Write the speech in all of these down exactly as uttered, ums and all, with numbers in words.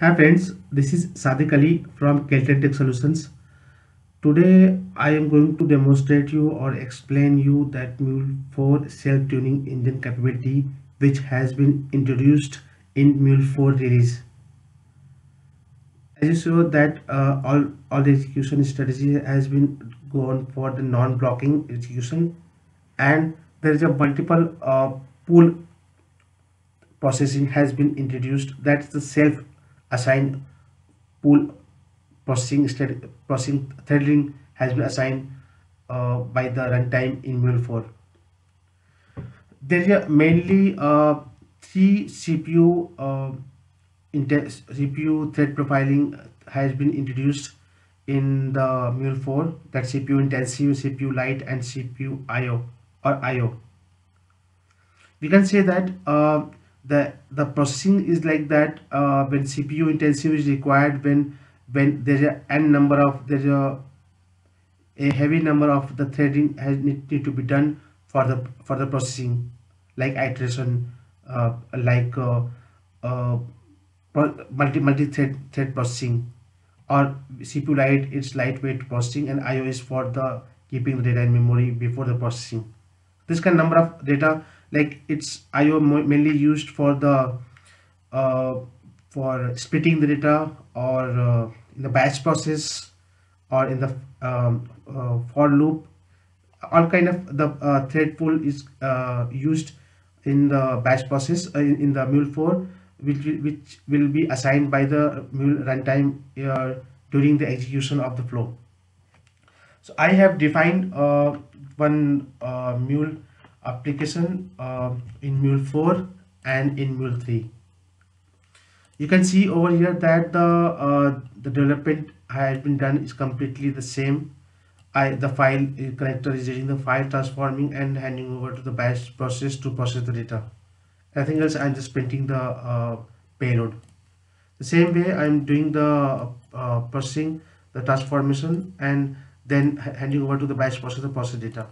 Hi friends, this is Sadiq Ali from Kelton Tech Solutions. Today I am going to demonstrate you or explain you that Mule four self-tuning engine capability which has been introduced in Mule four release. As you saw that uh, all, all the execution strategy has been gone for the non-blocking execution, and there is a multiple uh, pool processing has been introduced. That's the self-assigned pool processing state processing threading has been assigned uh, by the runtime in Mule four. There are mainly uh, three C P U uh, C P U thread profiling has been introduced in the Mule four. That C P U intensive, C P U light, and C P U I O or I O. We can say that uh, the the processing is like that uh, when C P U intensive is required, when when there's a n number of there's a a heavy number of the threading has need, need to be done for the for the processing, like iteration, uh, like uh, uh, multi multi thread thread processing, or C P U light, it's lightweight processing, and I O is for the keeping the data in memory before the processing. This kind of number of data, like it's I O mainly used for the uh, for splitting the data, or uh, in the batch process, or in the um, uh, for loop. All kind of the uh, thread pool is uh, used in the batch process uh, in, in the Mule four, which, will- which will be assigned by the Mule runtime uh, during the execution of the flow. So I have defined uh, one uh, Mule application uh, in Mule four and in Mule three. You can see over here that the uh, the development has been done is completely the same. I the file uh, connector is using the file transforming and handing over to the batch process to process the data. Nothing else. I'm just printing the uh, payload. The same way I'm doing the uh, processing, the transformation, and then handing over to the batch process the process data.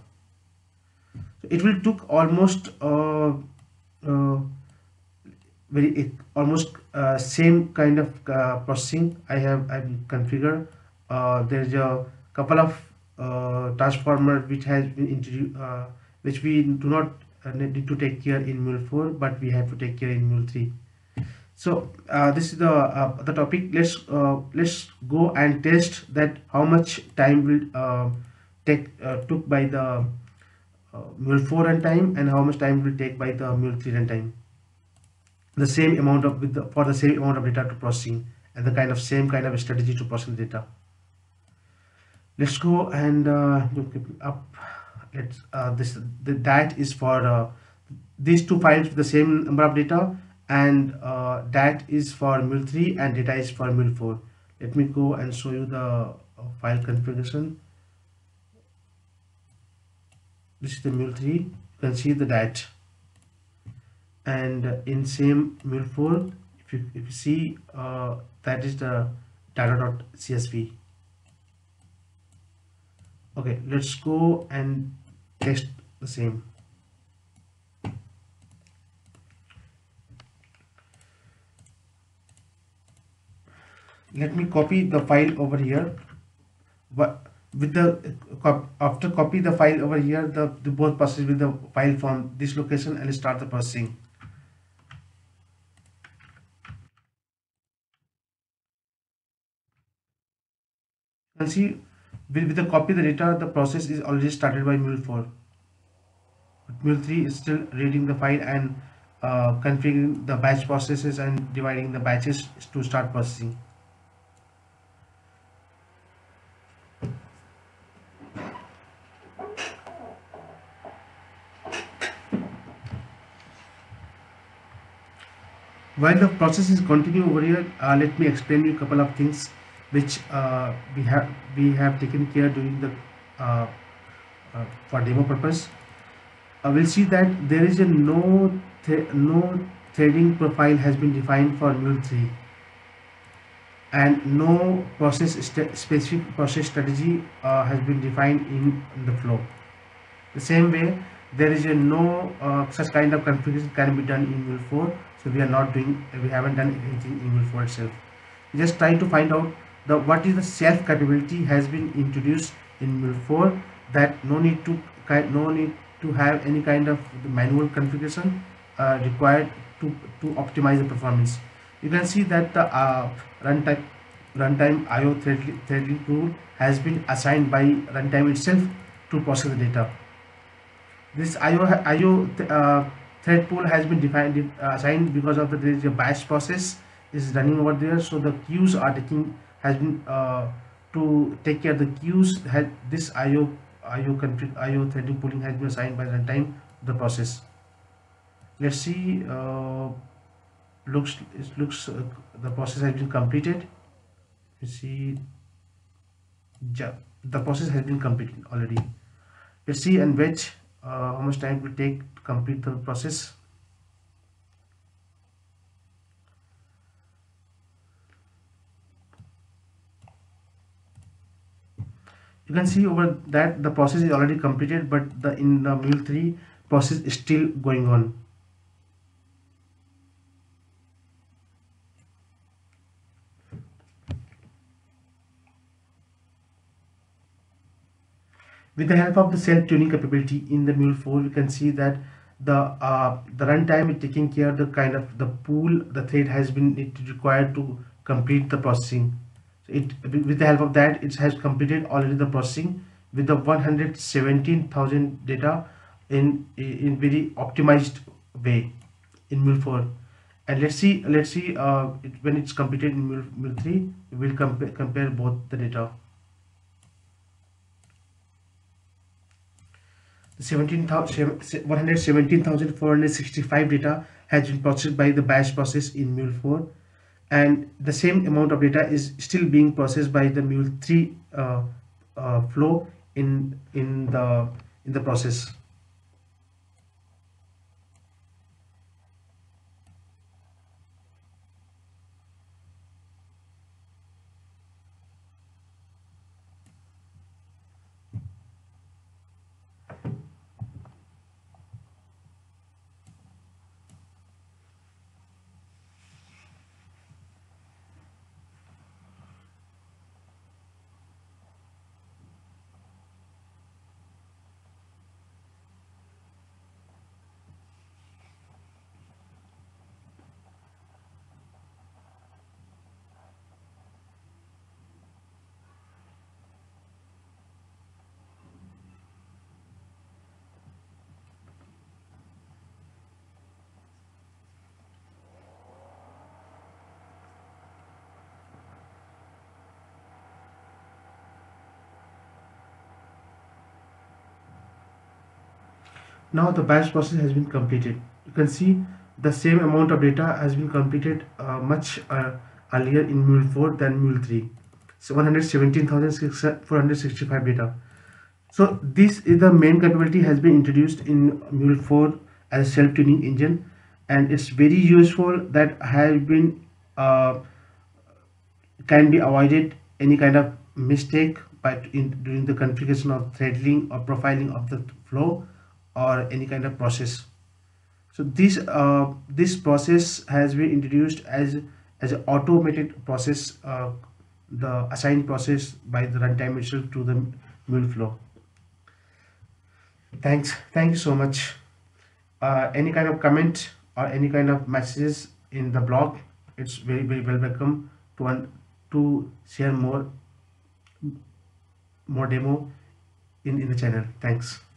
So it will took almost uh, uh, very it, almost uh, same kind of uh, processing I have I configured. Uh, there's a couple of uh, transformer which has been introduced, uh, which we do not uh, need to take care in Mule four, but we have to take care in Mule three. So uh, this is the uh, the topic. Let's uh, let's go and test that how much time will uh, take uh, took by the uh, Mule four runtime, and how much time will take by the Mule three runtime. The same amount of with the, for the same amount of data to processing, and the kind of same kind of strategy to process data. Let's go and uh, look it up. Let's uh, this the, that is for uh, these two files with the same number of data, and uh, that is for Mule three and data is for Mule four. Let me go and show you the uh, file configuration. This is the Mule three. You can see the dat, and uh, in same Mule four, if you if you see uh, that is the data.csv. Okay, let's go and test the same. Let me copy the file over here, but with the uh, after copy the file over here, the, the both process with the file from this location and start the processing. You can see with, with the copy the data, the process is already started by Mule four. But Mule three is still reading the file and uh, configuring the batch processes and dividing the batches to start processing. While the process is continuing over here, uh, let me explain you a couple of things which uh, we have we have taken care during the uh, uh, for demo purpose. Uh, we'll see that there is a no th no threading profile has been defined for Mule three, and no process specific process strategy uh, has been defined in, in the flow. The same way, there is a no uh, such kind of configuration can be done in Mule four, so we are not doing we haven't done anything in Mule four itself. Just try to find out the what is the self capability has been introduced in mule four, that no need to no need to have any kind of manual configuration uh, required to to optimize the performance. You can see that the uh, runtime runtime I O threading, threading rule has been assigned by runtime itself to process the data. This I O I O uh, thread pool has been defined uh, assigned because of the there is a batch process is running over there, so the queues are taking has been uh, to take care of the queues. Had this I O I O config I O threading pooling has been assigned by runtime the process. Let's see. Uh, looks it looks uh, the process has been completed. You see, ja, the process has been completed already. Let's see and wait uh, how much time it will take to complete the process. You can see over that the process is already completed, but the in the mule three process is still going on. With the help of the self-tuning capability in the mule four, we can see that the uh, the runtime is taking care of the kind of the pool the thread has been it required to complete the processing. So it with the help of that it has completed already the processing with the one hundred seventeen thousand data in in very optimized way in mule four. And let's see let's see uh, it, when it's completed in mule, mule three, we will compare compare both the data. one hundred seventeen thousand four hundred sixty-five data has been processed by the batch process in mule four, and the same amount of data is still being processed by the mule three uh, uh, flow in in the in the process. Now the batch process has been completed. You can see the same amount of data has been completed uh, much uh, earlier in mule four than mule three. So one hundred seventeen thousand four hundred sixty-five data. So this is the main capability has been introduced in mule four as a self-tuning engine, and it's very useful that has been uh, can be avoided any kind of mistake by in during the configuration of threading or profiling of the flow or any kind of process. So this uh, this process has been introduced as as an automated process, uh, the assigned process by the runtime itself to the mule flow. Thanks, thank you so much. Uh, any kind of comment or any kind of messages in the blog, it's very very well welcome to un- to share more more demo in in the channel. Thanks.